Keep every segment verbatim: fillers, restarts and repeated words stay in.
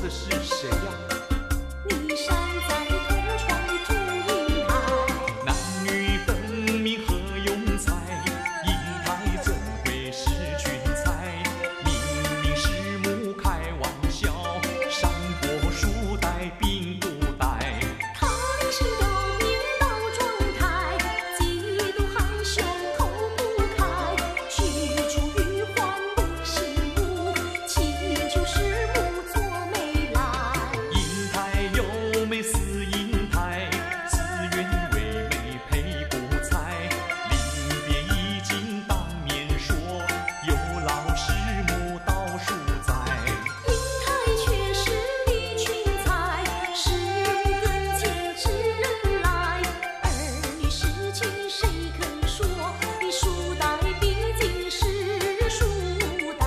的是谁呀？ 你山在同窗的祝英台， 男女分明何用猜？英台怎会是群才？明明是母开玩笑，山坡树带并不带。 他的心表明到妆台，嫉妒害羞口不开。许出玉环的是母，祈求师母做媒来。 英台有美似英台，自愿为媒配不才。临别已经当面说，有劳师母到数载。 英台却是离群才，是跟前知人来。儿女事情谁肯说？你书呆毕竟是书呆。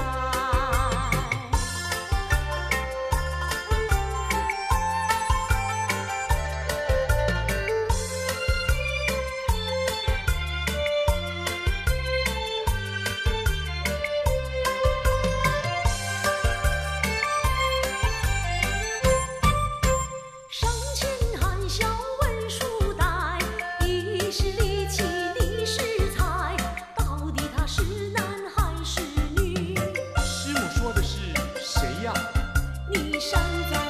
上前含笑问书呆，一时离奇你是才，到底他是男还是女？ 师母说的是谁呀？ 你山在